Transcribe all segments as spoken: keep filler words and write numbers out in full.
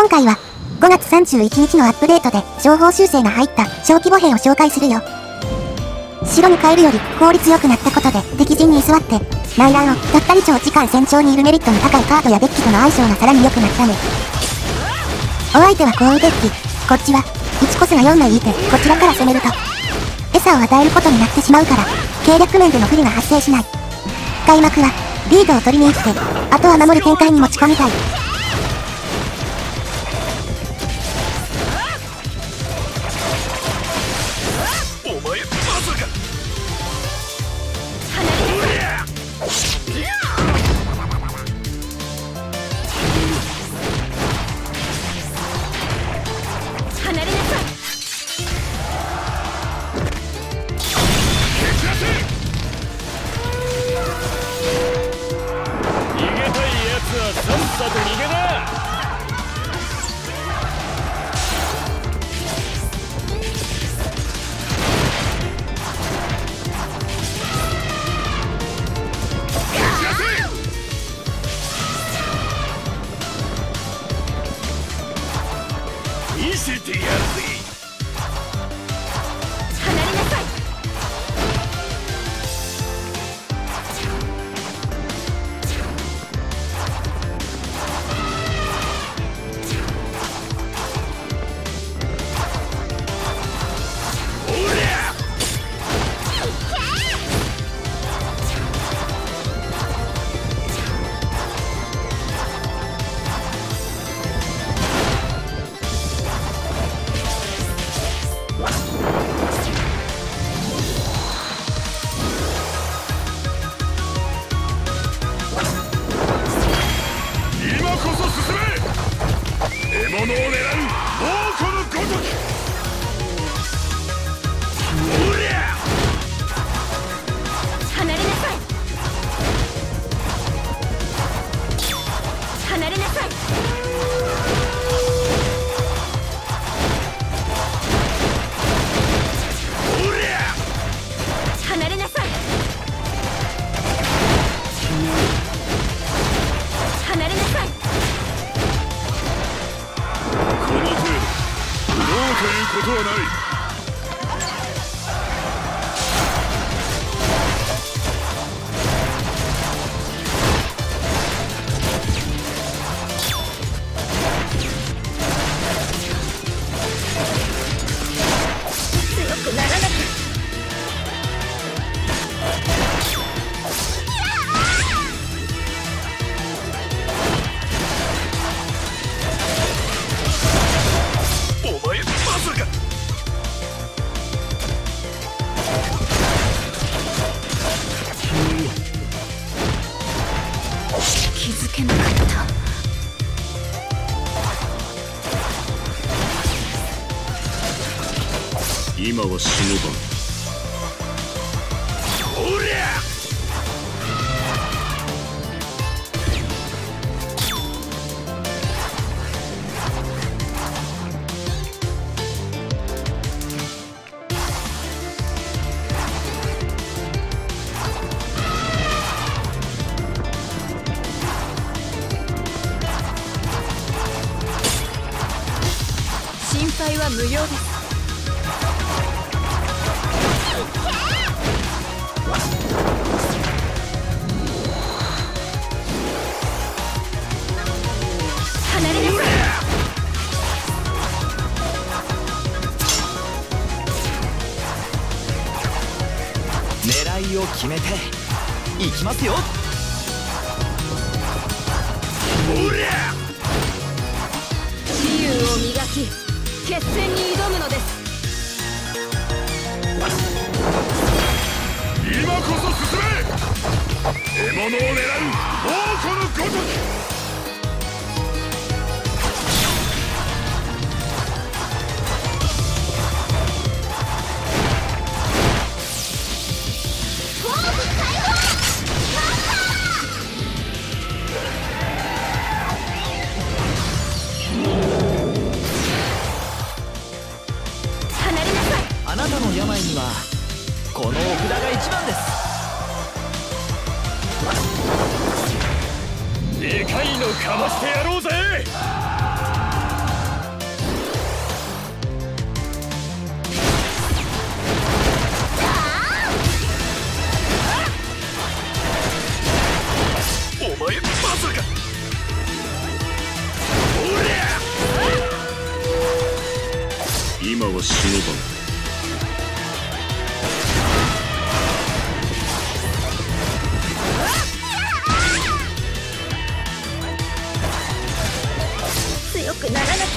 今回はごがつさんじゅういちにちのアップデートで情報修正が入った小規模兵を紹介するよ。城に変えるより効率良くなったことで敵陣に居座って内乱をたったり長時間戦場にいるメリットの高いカードやデッキとの相性がさらに良くなったね。お相手は降雨デッキ、こっちはいちコスがよんまいいてこちらから攻めると餌を与えることになってしまうから計略面での不利が発生しない。開幕はリードを取りに行ってあとは守る展開に持ち込みたい。 さっさと逃げな。見せてやるぜ。 離れなさい。 獲物を狙う猛虎のごとき。おりゃ離れなさい。離れなさい。 おりゃ離れなさい。離れなさい。 この程度どうということはない。 強くならなきゃ。気づけなかった。 今は死の番。おりゃ心配は無用です。離れなさい。 狙いを決めていきますよ。 おりゃ自由を磨き決戦に挑むのです。 今こそ進め。獲物を狙う猛虎のごとき。 あなたの病にはこのお札が一番です。 でかいのかましてやろうぜ。 忍ばん。 強くならなきゃ。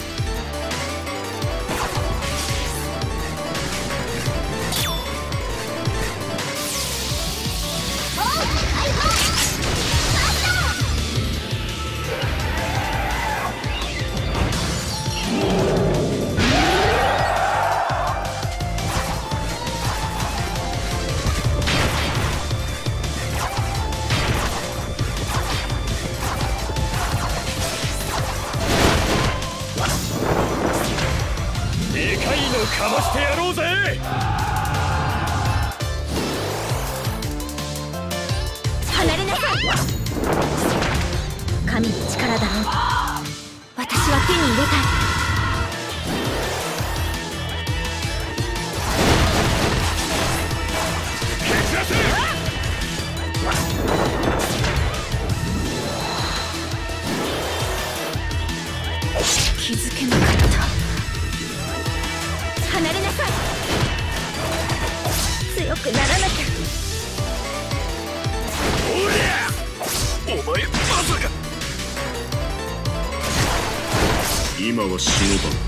かましてやろうぜ。 離れなさい。神の力だろう。私は手に入れたい。 蹴散らせ。 気づけなかった。離れなさい。強くならなきゃ。 おりゃ、お前まさか。今は忍ばん。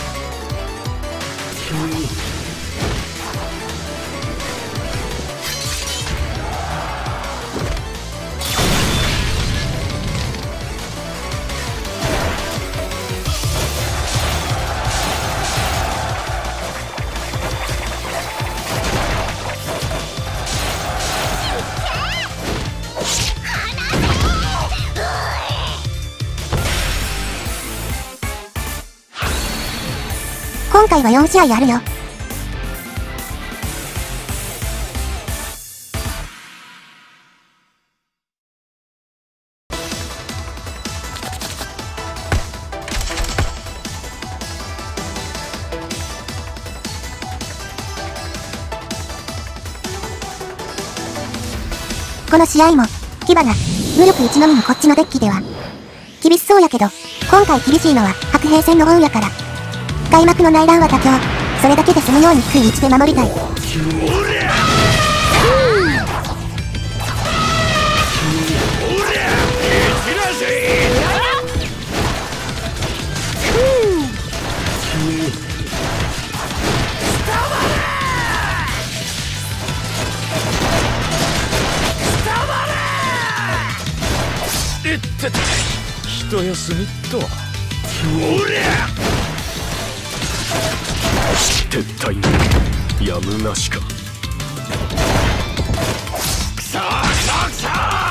今回はよん試合あるよ。この試合も、牙が、武力一のみのこっちのデッキでは、厳しそうやけど、今回厳しいのは白兵戦の運やから。開幕の内乱は妥協。それだけで済むように低い位置で守りたい。 いってて、一休みっと。おりゃ撤退やむなしか。くそーくそーくそ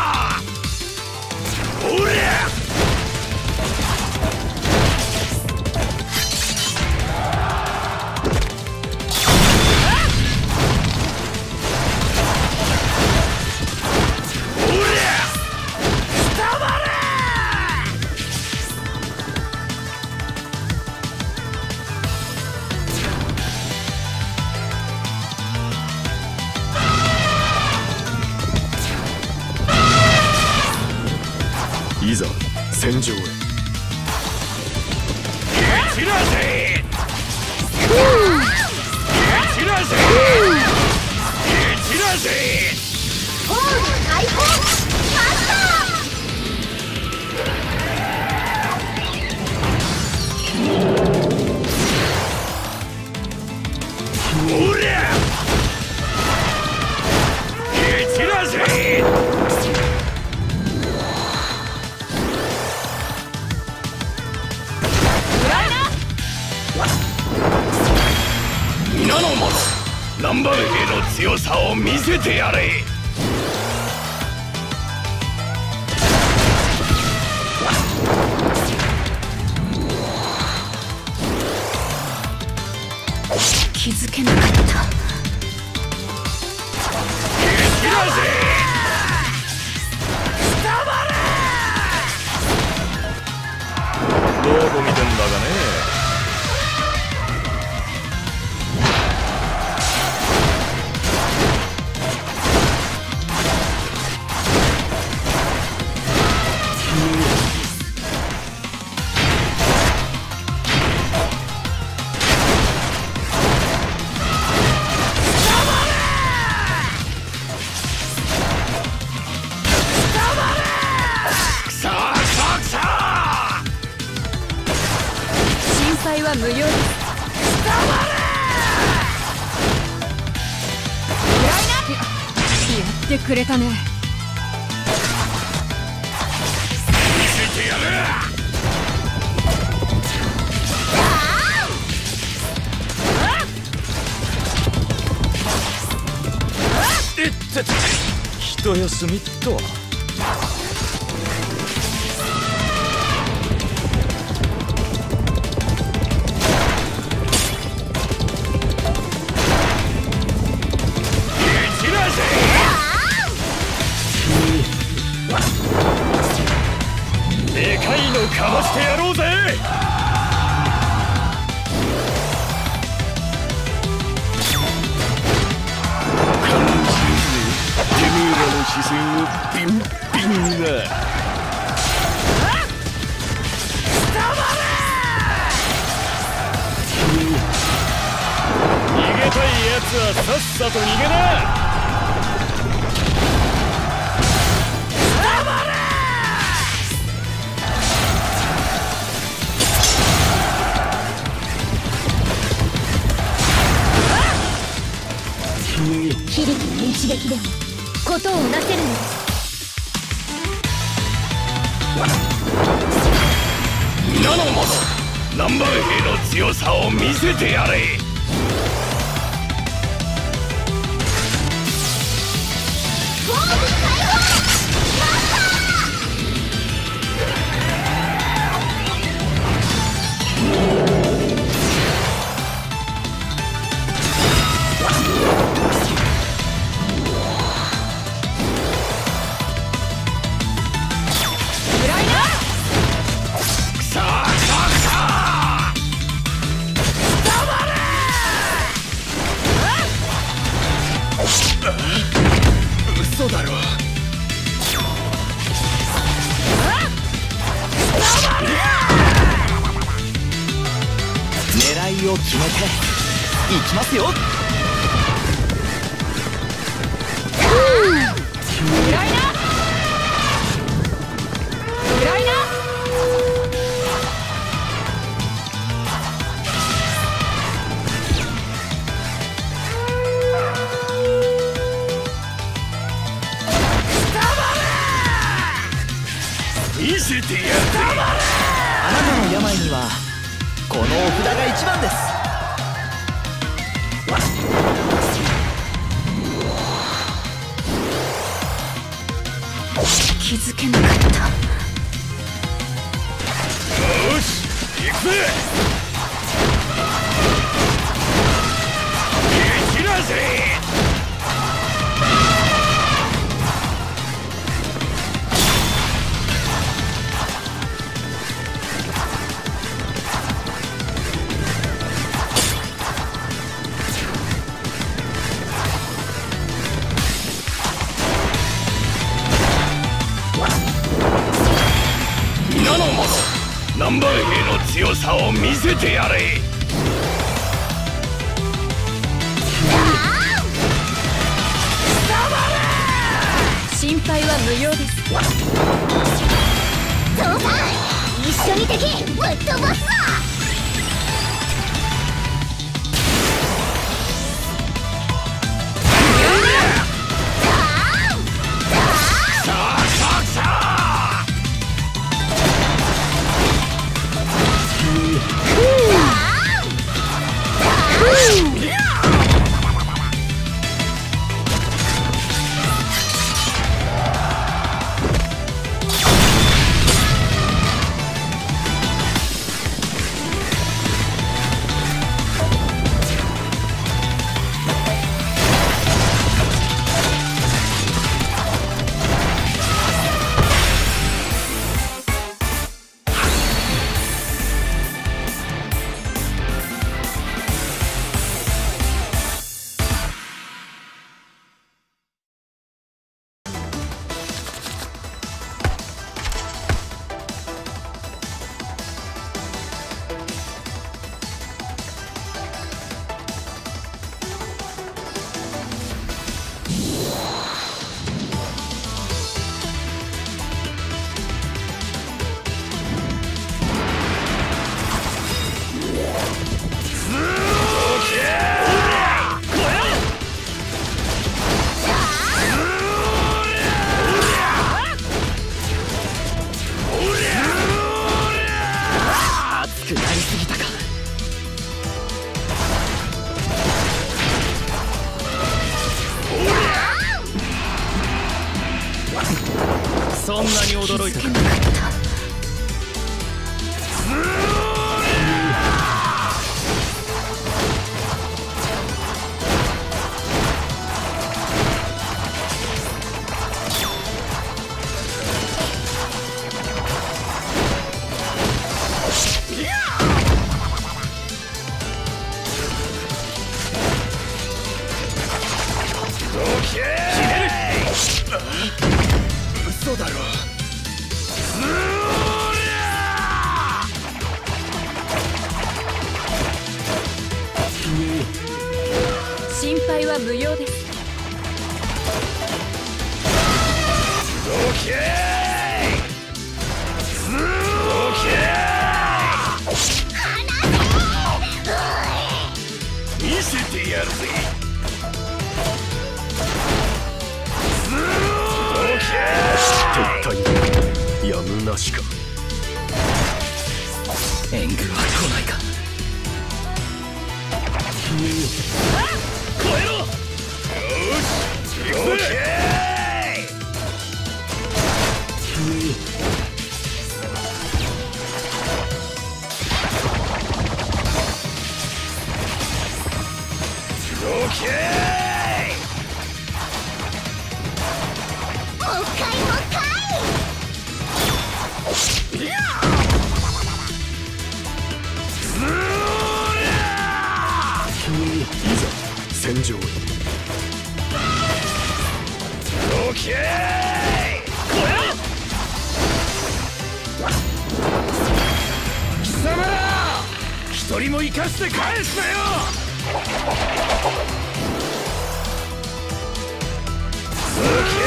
ー。おりゃいざ戦場へ。蹴散らせ。蹴散らせ。蹴散らせ。 ホール解放。マスタおりゃ蹴散らせ。皆の者、ランバル兵の強さを見せてやれ。 気づけなかった。 蹴散らせ。どこ見てんだかね。 配は無用です。やってくれたね。 見せてやる。いってて一休みっと。でかいのかましてやろうぜ。感じるぜ、てめえらの視線をビンビンだ。逃げたいやつはさっさと逃げな。 響きの一撃でもことをなせるのです。 皆の者、南蛮兵の強さを見せてやれ。嘘だろ。 狙いを決めていきますよ。 暗いな暗いな。 見せてやる。 あなたの病にはこのお札が一番です。 気づけなかった。 よし行くぜ。行きなぜ。皆の者、南蛮兵の強さを見せてやれ。 心配は無用です。 父さん、一緒に敵ぶっ飛ばすぞ。 そんなに驚いたか。 嘘だろ。 心配は無用です。 どけーどけー見せてやるぜ。撤退やむなしか。 援軍は来ないか。 超えろ。よし行くぜ。どけーもう一回もう一回。いざ戦場へ。どけーこれを貴様ら一人も生かして返すなよ。ど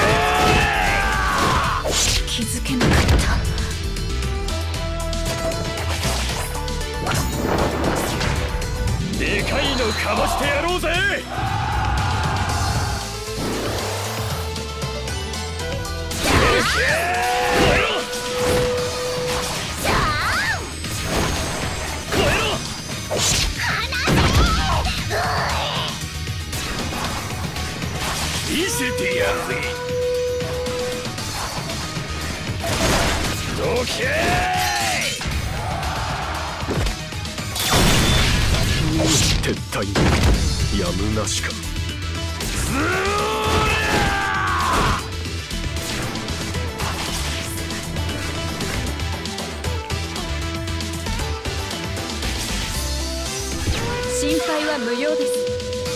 けー気づけなかった。 でかいのかましてやろうぜ。見せてやるぜ。どけー撤退やむなしか。 心配は無用です。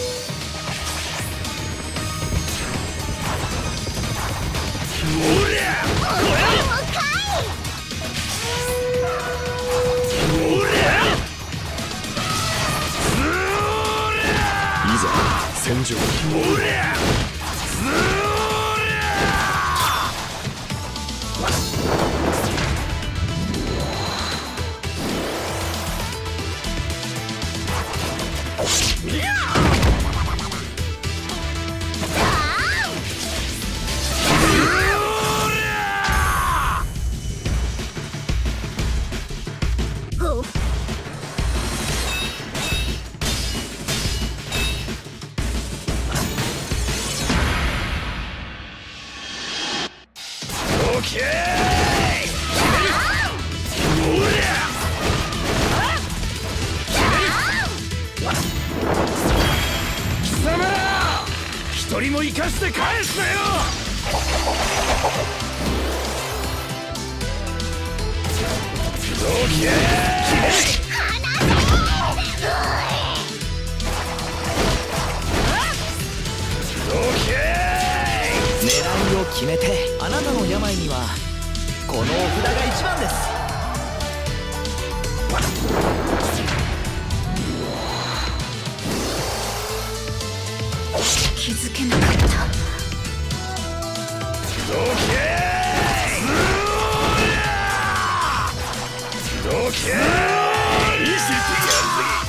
おりゃ戦場。おりゃオッケー。おりゃ貴様ら一人も生かして返すなよ。オッケー。 狙いを決めて。あなたの病にはこのお札が一番です。 気づけなかった。 どけーどけー見せてやるぜ。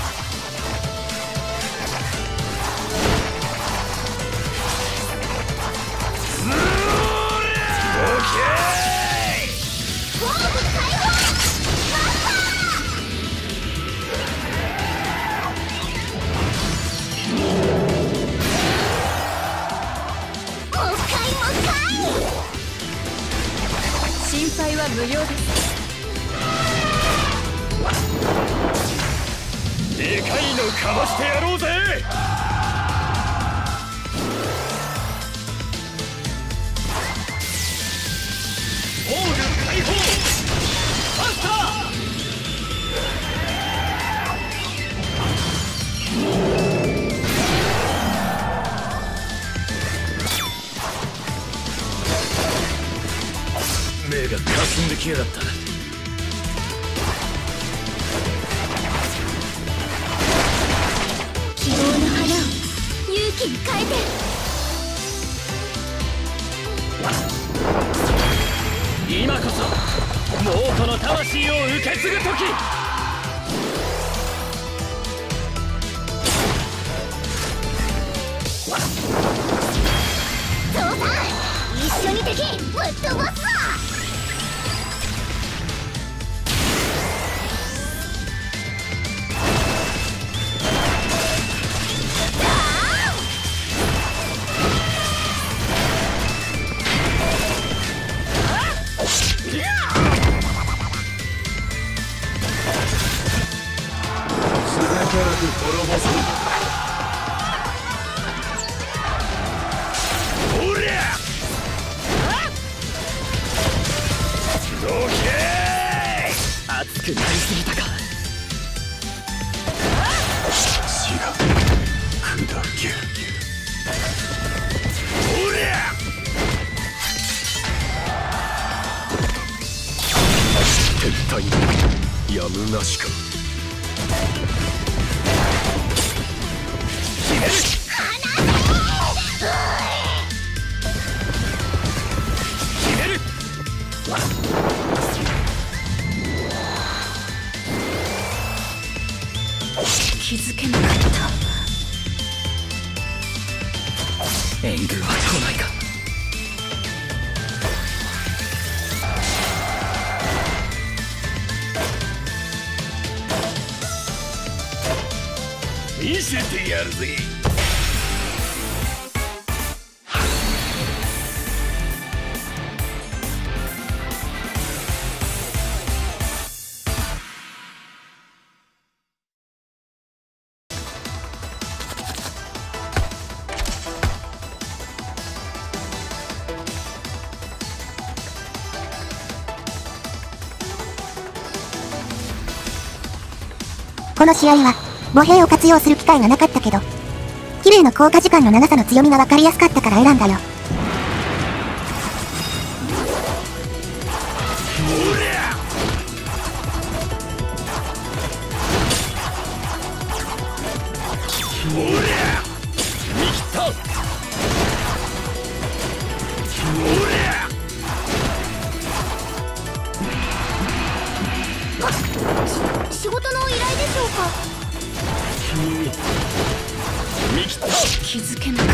は無用です。 でかいのかましてやろうぜ。防具解放。ファスター。目がかすんできやがった。 希望の花を勇気に変えて。 今こそ猛虎の魂を受け継ぐ時。 父さん、一緒に敵ぶっ飛ばすぞ。 熱くなりすぎたか。血が砕ける。おりゃ撤退やむなしか。決める。決める。 気づけなかった。 援軍は来ないか。見せてやるぜ。 この試合は、母兵を活用する機会がなかったけど、キレイの効果時間の長さの強みが分かりやすかったから選んだよ。 仕事の依頼でしょうか。気づけなかった。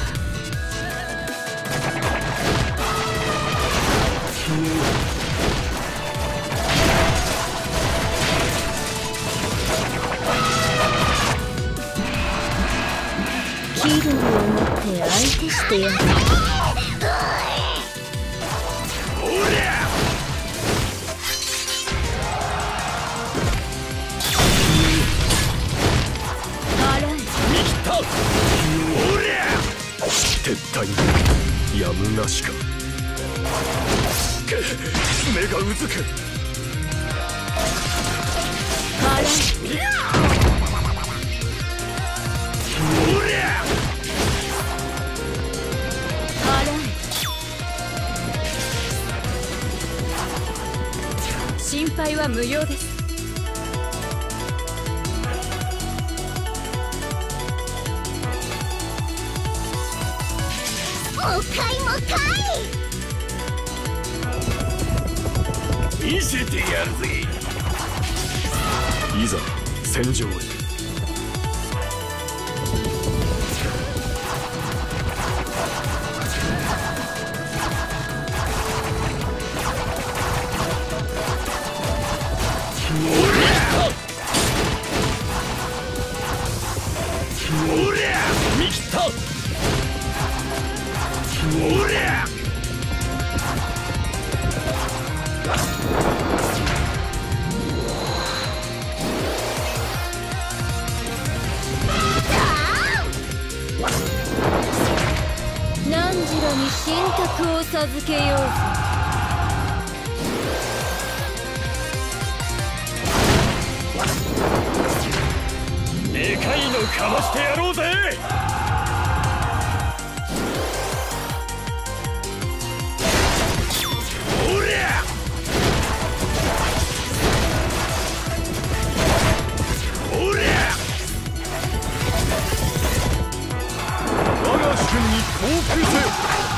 キルを持って相手してやる。 撤退やむなしか。目がうずく。 心配は無用です。もう一回もう一回。 見せてやるぜ。いざ戦場へ。見切った。おりゃ。 神格を授けようぞ。 でかいのかましてやろうぜ。おりゃおりゃ我が主君に降伏せよ。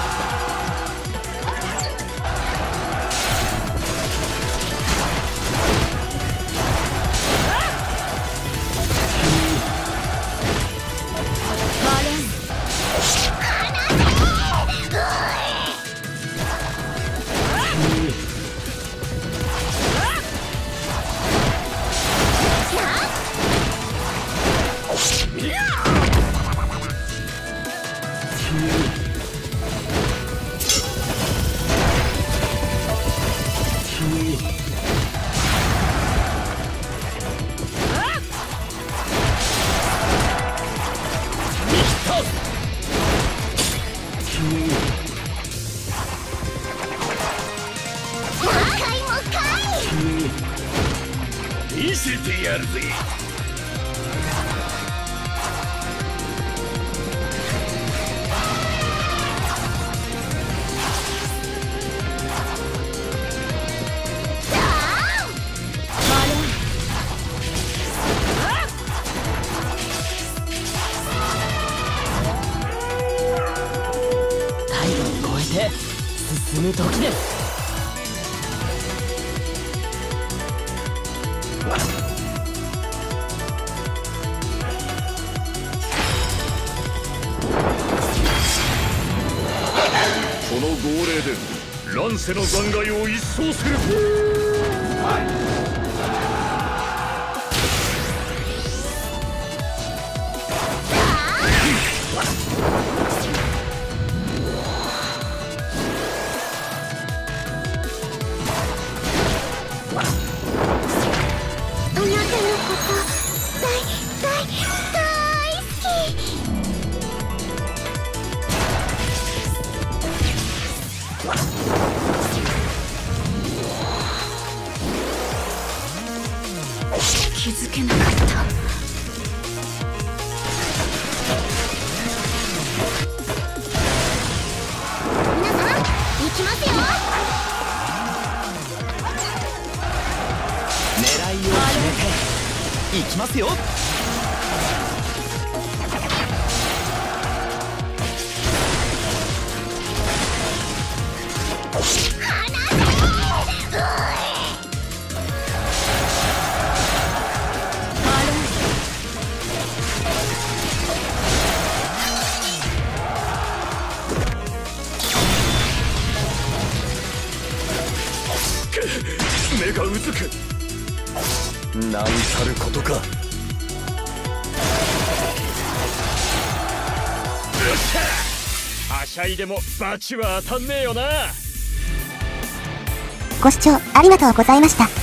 見せてやるぜ。 体を超えて進む時です。 この号令で乱世の残骸を一掃する。 あなたのこと大大大好き。 気づけなかった。 皆さん行きますよ。 狙いを決めていきますよ。 目がうずく。なんたることか。よっしゃ、はしゃいでもバチは当たんねえよな。 ご視聴ありがとうございました。